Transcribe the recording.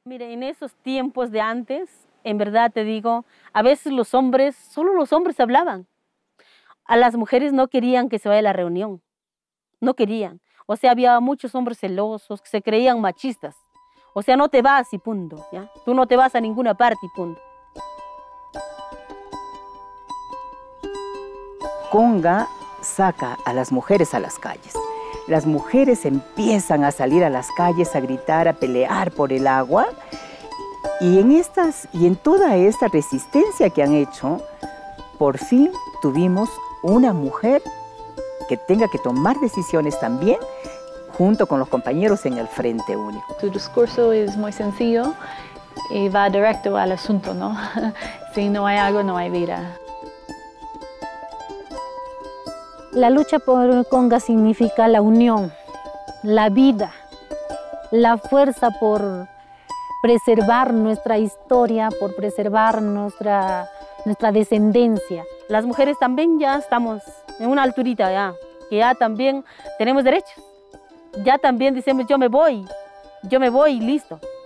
Mire, en esos tiempos de antes, en verdad te digo, a veces los hombres, solo los hombres hablaban. A las mujeres no querían que se vaya a la reunión, no querían. O sea, había muchos hombres celosos que se creían machistas. O sea, no te vas y punto, ¿ya? Tú no te vas a ninguna parte y punto. Conga saca a las mujeres a las calles. Las mujeres empiezan a salir a las calles a gritar, a pelear por el agua. Y en toda esta resistencia que han hecho, por fin tuvimos una mujer que tenga que tomar decisiones también, junto con los compañeros en el Frente Único. Tu discurso es muy sencillo y va directo al asunto, ¿no? Si no hay agua, no hay vida. La lucha por Conga significa la unión, la vida, la fuerza por preservar nuestra historia, por preservar nuestra descendencia. Las mujeres también ya estamos en una alturita ya, que ya también tenemos derechos. Ya también decimos yo me voy y listo.